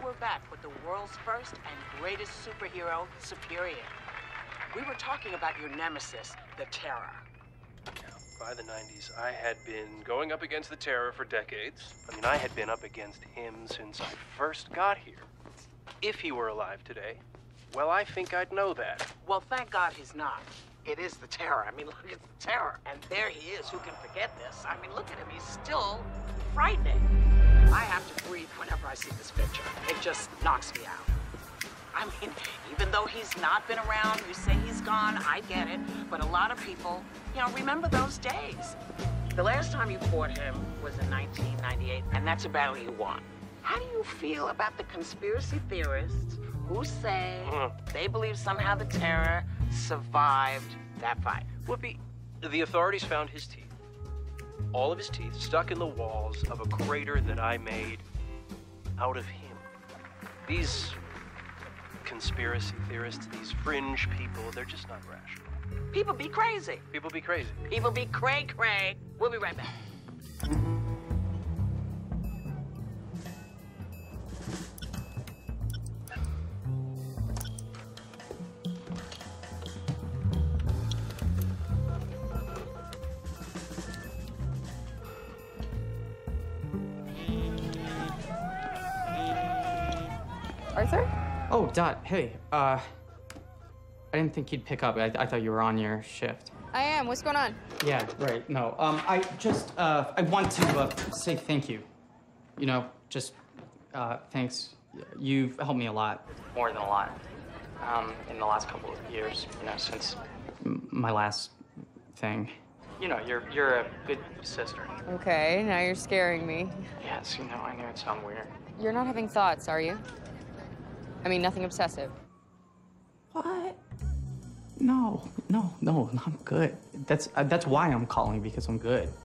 we're back with the world's first and greatest superhero, Superior. We were talking about your nemesis, the Terror. By the 90s, I had been going up against the Terror for decades. I mean, I had been up against him since I first got here. If he were alive today, well, I think I'd know that. Well, thank God he's not. It is the Terror. I mean, look at the Terror. And there he is. Who can forget this? I mean, look at him. He's still frightening. I have to breathe whenever I see this picture. It just knocks me out. I mean, even though he's not been around, you say he's gone, I get it. But a lot of people, remember those days. The last time you fought him was in 1998, and that's a battle you won. How do you feel about the conspiracy theorists who say they believe somehow the Terror survived that fight? Whoopi, the authorities found his teeth. All of his teeth stuck in the walls of a crater that I made out of him. These conspiracy theorists, these fringe people, they're just not rational. People be crazy. People be crazy. People be cray-cray. We'll be right back. Arthur? Oh, Dot, hey, I didn't think you'd pick up. I thought you were on your shift. I am. What's going on? Yeah, right, no. I want to say thank you. Thanks. You've helped me a lot. More than a lot. In the last couple of years, since my last thing. You're a good sister. Okay, now you're scaring me. Yes, I know it sounds weird. You're not having thoughts, are you? I mean, nothing obsessive. What? No, I'm good. That's why I'm calling, because I'm good.